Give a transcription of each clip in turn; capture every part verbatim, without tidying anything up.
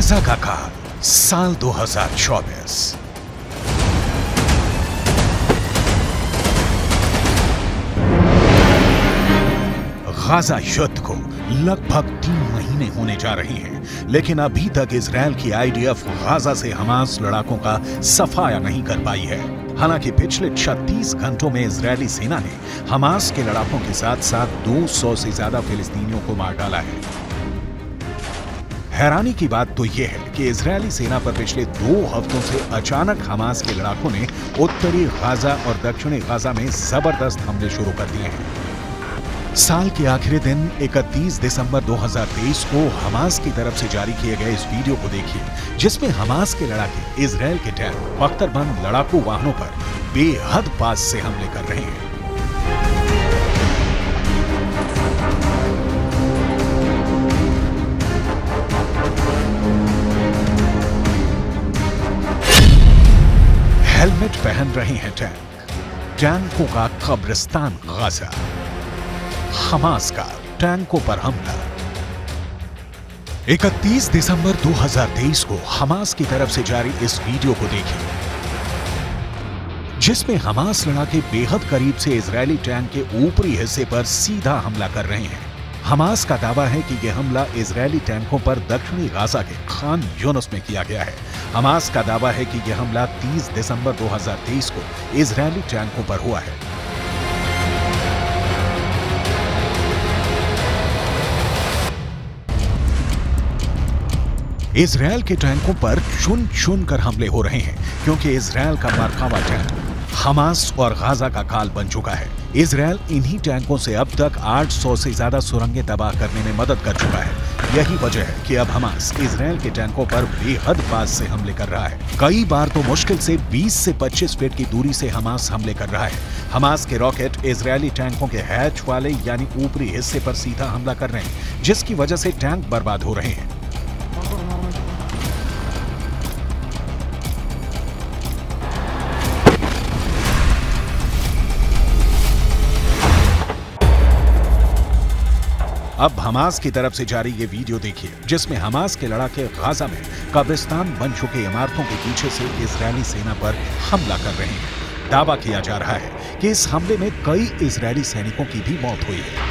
Gaza का काल साल दो हज़ार चौबीस। गाजा युद्ध को लगभग तीन महीने होने जा रहे हैं, लेकिन अभी तक इजराइल की आईडीएफ गाजा से हमास लड़ाकों का सफाया नहीं कर पाई है। हालांकि पिछले छत्तीस घंटों में इजरायली सेना ने हमास के लड़ाकों के साथ साथ दो सौ से ज्यादा फिलिस्तीनियों को मार डाला है। हैरानी की बात तो यह है कि इजरायली सेना पर पिछले दो हफ्तों से अचानक हमास के लड़ाकों ने उत्तरी गाजा और दक्षिणी गाजा में जबरदस्त हमले शुरू कर दिए हैं। साल के आखिरी दिन इकतीस दिसंबर दो हज़ार तेईस को हमास की तरफ से जारी किए गए इस वीडियो को देखिए, जिसमें हमास के लड़ाके इजराइल के टैंक बख्तरबंद लड़ाकू वाहनों पर बेहद पास से हमले कर रहे हैं। हेलमेट पहन रहे हैं टैंक, टैंकों का कब्रिस्तान गाजा, हमास का टैंकों पर हमला। इकतीस दिसंबर दो हज़ार तेईस को हमास की तरफ से जारी इस वीडियो को देखिए, जिसमें हमास लड़ाके बेहद करीब से इजरायली टैंक के ऊपरी हिस्से पर सीधा हमला कर रहे हैं। हमास का दावा है कि यह हमला इजरायली टैंकों पर दक्षिणी गाजा के खान यूनुस में किया गया है। हमास का दावा है कि यह हमला तीस दिसंबर दो हज़ार तेईस को इजरायली टैंकों पर हुआ है। इजरायल के टैंकों पर चुन चुन कर हमले हो रहे हैं, क्योंकि इजरायल का मरकावा टैंक हमास और गाजा का काल बन चुका है। इजरायल इन्हीं टैंकों से अब तक आठ सौ से ज्यादा सुरंगें तबाह करने में मदद कर चुका है। यही वजह है कि अब हमास इजरायल के टैंकों पर बेहद पास से हमले कर रहा है। कई बार तो मुश्किल से बीस से पच्चीस फीट की दूरी से हमास हमले कर रहा है। हमास के रॉकेट इजरायली टैंकों के हैच वाले यानी ऊपरी हिस्से पर सीधा हमला कर रहे हैं, जिसकी वजह से टैंक बर्बाद हो रहे हैं। अब हमास की तरफ से जारी ये वीडियो देखिए, जिसमें हमास के लड़ाके गाजा में कब्रिस्तान बन चुके इमारतों के पीछे से इजरायली सेना पर हमला कर रहे हैं। दावा किया जा रहा है कि इस हमले में कई इजरायली सैनिकों की भी मौत हुई है।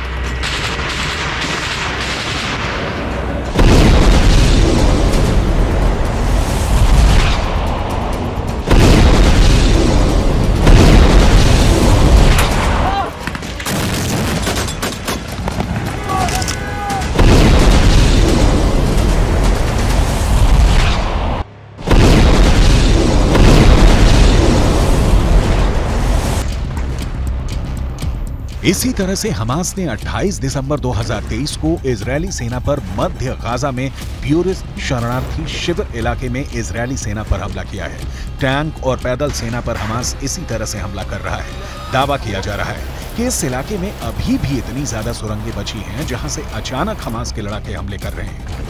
इसी तरह से हमास ने अट्ठाईस दिसंबर दो हज़ार तेईस को इजरायली सेना पर मध्य गाजा में प्यूरिस्ट शरणार्थी शिविर इलाके में इजरायली सेना पर हमला किया है। टैंक और पैदल सेना पर हमास इसी तरह से हमला कर रहा है। दावा किया जा रहा है कि इस इलाके में अभी भी इतनी ज्यादा सुरंगें बची हैं, जहां से अचानक हमास के लड़ाके हमले कर रहे हैं।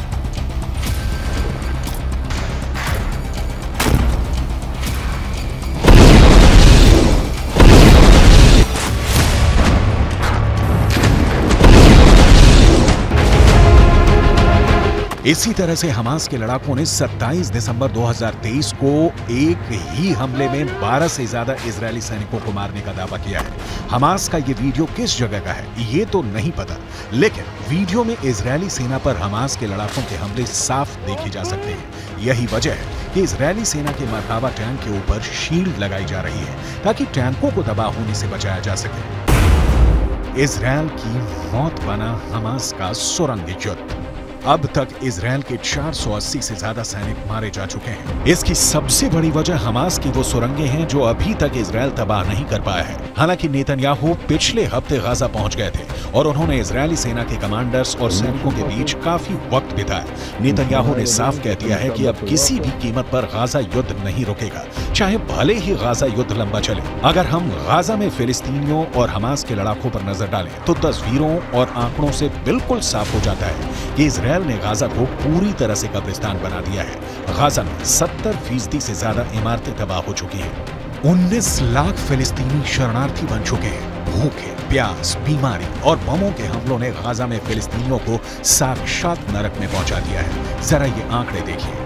इसी तरह से हमास के लड़ाकों ने सत्ताईस दिसंबर दो हज़ार तेईस को एक ही हमले में बारह से ज्यादा इजरायली सैनिकों को मारने का दावा किया है। हमास का ये वीडियो किस जगह का है ये तो नहीं पता, लेकिन वीडियो में इजरायली सेना पर हमास के लड़ाकों के हमले साफ देखे जा सकते हैं। यही वजह है कि इजरायली सेना के मरकावा टैंक के ऊपर शील्ड लगाई जा रही है, ताकि टैंकों को तबाह होने से बचाया जा सके। इजरायल की मौत बना हमास का सुरंग युद्ध। अब तक इजरायल के चार सौ अस्सी से ज्यादा सैनिक मारे जा चुके हैं। इसकी सबसे बड़ी वजह हमास की वो सुरंगें हैं जो अभी तक इजरायल तबाह नहीं कर पाया है। हालांकि नेतन्याहू पिछले हफ्ते गाजा पहुंच गए थे और उन्होंने इजरायली सेना के कमांडर्स और सैनिकों के बीच काफी वक्त बिताया। नेतन्याहू ने साफ कह दिया है कि अब किसी भी कीमत पर गाजा युद्ध नहीं रुकेगा, चाहे भले ही गाजा युद्ध लंबा चले। अगर हम गाजा में फिलिस्तीनियों और हमास के लड़ाकों पर नजर डालें तो तस्वीरों और आंकड़ों से बिल्कुल साफ हो जाता है कि इजरायल ने गाजा को पूरी तरह से कब्रिस्तान बना दिया है। गाजा में सत्तर फीसदी से ज्यादा इमारतें तबाह हो चुकी हैं। उन्नीस लाख फिलिस्तीनी शरणार्थी बन चुके हैं। भूखे, प्यास, बीमारी और बमों के हमलों ने गाजा में फिलिस्तीनियों को साक्षात नरक में पहुंचा दिया है। जरा ये आंकड़े देखिए।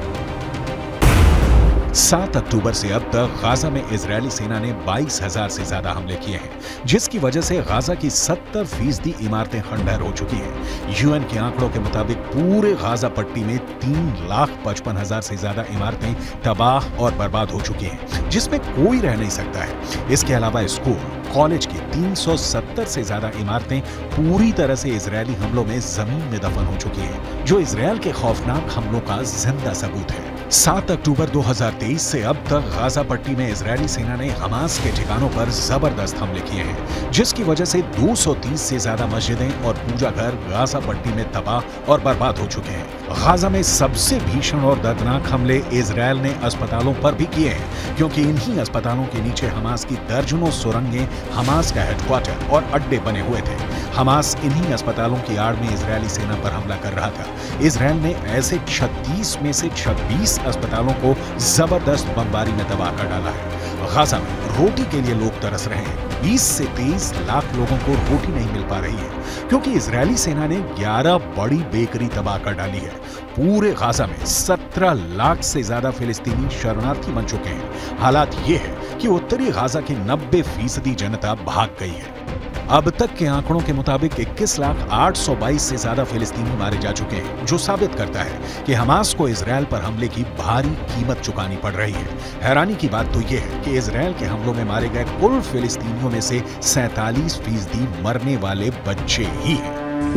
सात अक्टूबर से अब तक गाजा में इजरायली सेना ने बाईस हजार से ज्यादा हमले किए हैं, जिसकी वजह से गाजा की सत्तर फीसदी इमारतें खंडहर हो चुकी हैं। यूएन के आंकड़ों के मुताबिक पूरे गाजा पट्टी में तीन लाख पचपन हजार से ज्यादा इमारतें तबाह और बर्बाद हो चुकी हैं, जिसमें कोई रह नहीं सकता है। इसके अलावा स्कूल, कॉलेज की तीन सौ सत्तर से ज्यादा इमारतें पूरी तरह से इजरायली हमलों में जमीन में दफन हो चुकी हैं, जो इजरायल के खौफनाक हमलों का जिंदा सबूत है। सात अक्टूबर दो हज़ार तेईस से अब तक गाजा पट्टी में इजरायली सेना ने हमास के ठिकानों पर जबरदस्त हमले किए हैं, जिसकी वजह से दो सौ तीस से ज्यादा मस्जिदें और पूजा घर गाजा पट्टी में तबाह और बर्बाद हो चुके हैं। गाजा में सबसे भीषण और दर्दनाक हमले इजरायल ने अस्पतालों पर भी किए हैं, क्योंकि इन्हीं अस्पतालों के नीचे हमास की दर्जनों सुरंगें हमास का हेडक्वार्टर और अड्डे बने हुए थे। हमास इन्हीं अस्पतालों की आड़ में इजरायली सेना पर हमला कर रहा था। इजरायल ने ऐसे छत्तीस में से छब्बीस अस्पतालों को जबरदस्त बमबारी में तबाह कर डाला है। गाजा में रोटी के लिए लोग तरस रहे हैं। बीस से तेईस लाख लोगों को रोटी नहीं मिल पा रही है, क्योंकि इजरायली सेना ने ग्यारह बड़ी बेकरी तबाह कर डाली है। पूरे गाजा में सत्रह लाख से ज्यादा फिलिस्तीनी शरणार्थी बन चुके हैं। हालात ये है कि उत्तरी गाजा की नब्बे फीसदी जनता भाग गई है। अब तक के आंकड़ों के मुताबिक इक्कीस लाख आठ सौ बाईस से ज्यादा फिलिस्तीनी मारे जा चुके हैं, जो साबित करता है कि हमास को इजरायल पर हमले की भारी कीमत चुकानी पड़ रही है। हैरानी की बात तो यह है कि इजरायल के हमलों में मारे गए कुल फिलिस्तीनियों में से सैंतालीस फीसदी मरने वाले बच्चे ही हैं।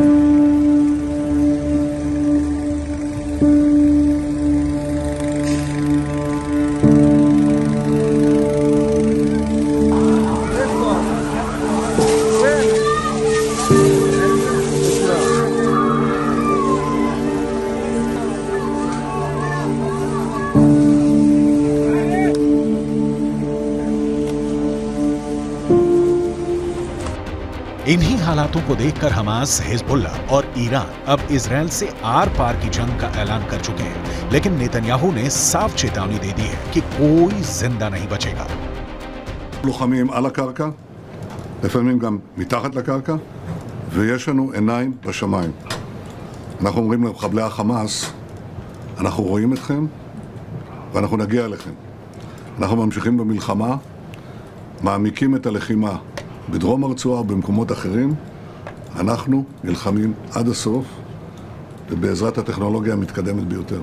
इन्हीं हालातों को देखकर हमास, हिजबुल्ला और ईरान अब इजरायल से आर पार की जंग का ऐलान कर चुके हैं, लेकिन नेतन्याहू ने साफ चेतावनी दे दी है कि कोई जिंदा नहीं बचेगा। לוחמים על הקרקע, לפעמים גם מתחת לקרקע, ויש לנו עיניים בשמיים. אנחנו אומרים למחבלי החמאס, אנחנו רואים אתכם ואנחנו נגיע אליכם. אנחנו ממשיכים במלחמה, מעמיקים את הלחימה. בדרום הרצועה ובמקומות אחרים, אנחנו נלחמים עד הסוף, ובעזרת הטכנולוגיה המתקדמת ביותר.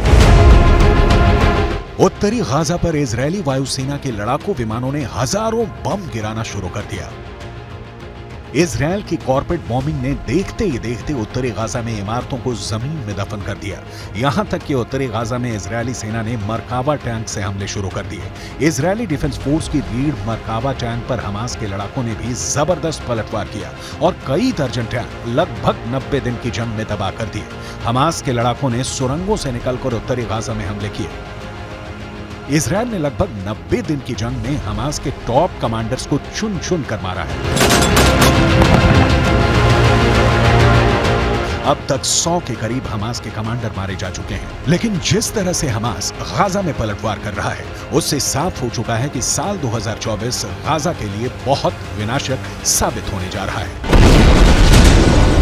उत्तरी गाजा पर इजरायली वायुसेना के लड़ाकू विमानों ने हजारों बम गिराना शुरू कर दिया। इजरायल की कॉर्पोरेट बॉम्बिंग ने देखते ही देखते उत्तरी गाजा में इमारतों को जमीन में दफन कर दिया। यहां तक कि उत्तरी गाजा में इजरायली सेना ने मरकावा टैंक से हमले शुरू कर दिए। इजरायली डिफेंस फोर्स की रीढ़ मरकावा टैंक पर हमास के लड़ाकों ने भी जबरदस्त पलटवार किया और कई दर्जन टैंक लगभग नब्बे दिन की जंग में तबाह कर दिए। हमास के लड़ाकों ने सुरंगों से निकलकर उत्तरी गाजा में हमले किए। इजरायल ने लगभग नब्बे दिन की जंग में हमास के टॉप कमांडर्स को चुन चुन कर मारा है। अब तक सौ के करीब हमास के कमांडर मारे जा चुके हैं। लेकिन जिस तरह से हमास गाजा में पलटवार कर रहा है, उससे साफ हो चुका है कि साल दो हज़ार चौबीस गाजा के लिए बहुत विनाशक साबित होने जा रहा है।